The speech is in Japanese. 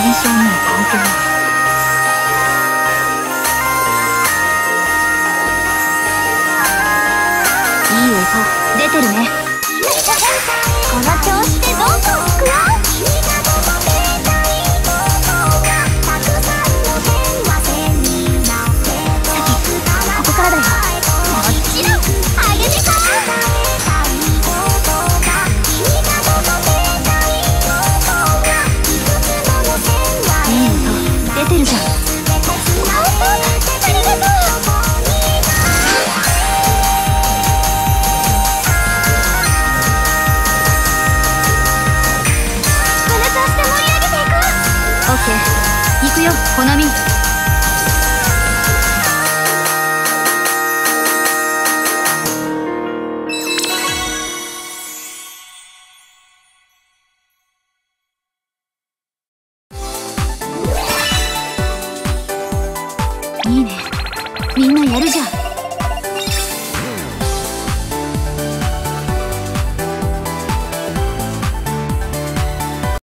検証には関係ない。いい音出てるね。この調子でどんどんいくよ。ここからだよ。もちろんあげてさ。いい音出てるじゃん。ありがとう。オッケー、行くよ、コナミ。いいね、みんなやるじゃん。